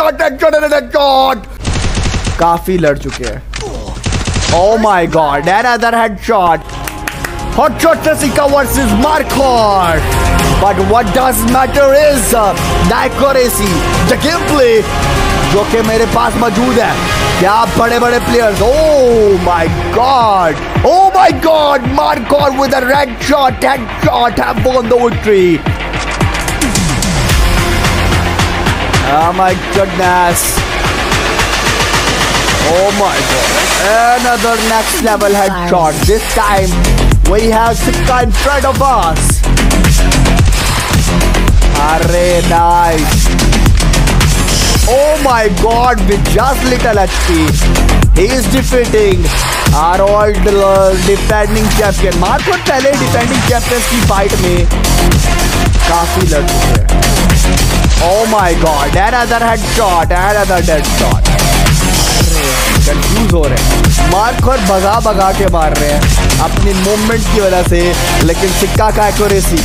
काफी लड़ चुके हैं। Oh my God, another headshot. Hot shot Sikaa versus Markor. But what does matter is the accuracy, the gameplay जो कि मेरे पास मौजूद है। क्या बड़े बड़े players. Oh my God, oh my God, Markor with a red shot, headshot have won the victory. Oh my goodness. Oh my God, another next level headshot. This time we have Sikaa in front of us. Array, nice. Oh my God, with just little HP, he is defeating our old defending champion. Markor पहले defending champions की fight में काफी लड़ चुके हैं। Oh my God, another headshot, another dead shot. Confused हो रहे हैं। मार्कor भगा के मार रहे हैं अपनी मूवमेंट की वजह से, लेकिन सिक्का का accuracy.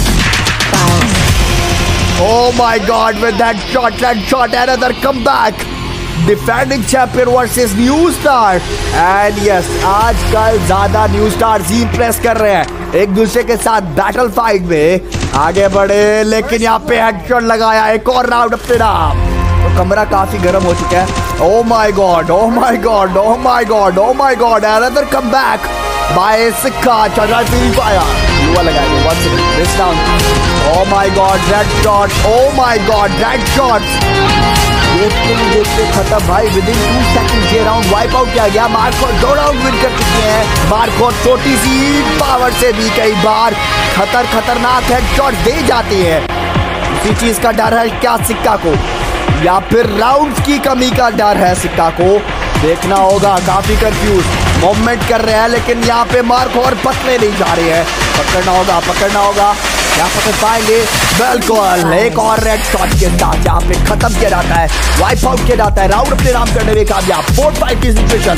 Oh my God, with that shot, another comeback. Defending champion versus new star. And yes, आजकल ज्यादा न्यू स्टार्स ही इंप्रेस कर रहे हैं, एक दूसरे के साथ बैटल फाइट में आगे बढ़े, लेकिन यहाँ पे हेडशॉट लगाया। एक और राउंड अपने नाम। तो कमरा काफी गर्म हो चुका है। Oh my God, oh my God, oh my God, oh my God, another comeback by Sikaa. युवा लगाएंगे once again, this down. Oh my God, red shot, oh my God, red shot. देखते खत्म भाई, विदिन 2 सेकंड ये round wipe out किया गया। मार्कor 2 round win कर चुके हैं। मार्कor छोटी सी पावर से भी कई बार खतरनाक हेडशॉट दे जाती है। इसी चीज का डर है क्या सिक्का को, या फिर राउंड्स की कमी का डर है सिक्का को? देखना होगा। काफी कंफ्यूज मूवमेंट कर रहे हैं, लेकिन यहाँ पे मार्कor पकड़े नहीं जा रहे हैं। पकड़ना होगा। क्या पकड़ पाएंगे? बिल्कुल, एक और रेड शॉट के साथ यहाँ पे खत्म किया जाता है, वाइप आउट किया जाता है। राउंड अपने नाम करने में कामयाब। 4-5 की situation.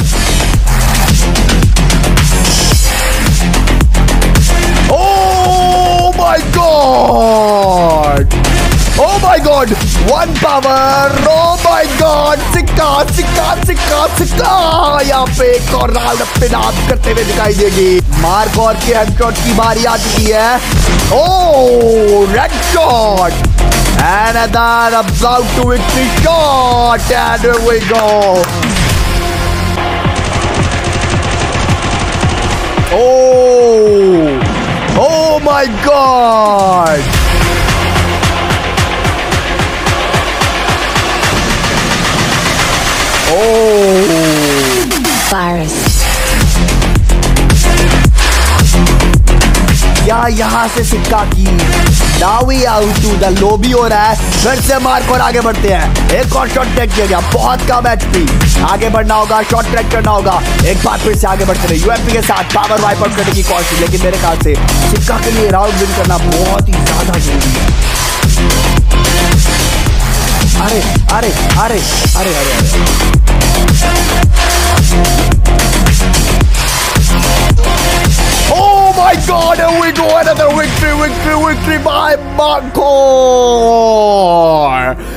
Oh my God, oh my God, 1 power. Oh my God, सिक्का यहाँ पे एक और राउंड अपने नाम करते हुए दिखाई देगी। मार्कor के हेडशॉट की बारी आ चुकी है। Oh, red shot, another about to victory shot, and here we go. Oh my God. Virus. यहाँ से सिक्का की दावी आउट टू द लॉबी हो रहा है। फिर से मार्कor आगे बढ़ते हैं। एक और शॉट ट्रैक किया गया, बहुत कम एचपी। आगे बढ़ना होगा, शॉट ट्रैक करना होगा। एक बार फिर से आगे बढ़ते रहे यूएमपी के साथ पावर वाइप आउट करने की कोशिश, लेकिन मेरे ख्याल से सिक्का के लिए राउंड विन करना बहुत ही ज्यादा जरूरी है। अरे Oh my God, here we go, another victory by Markor.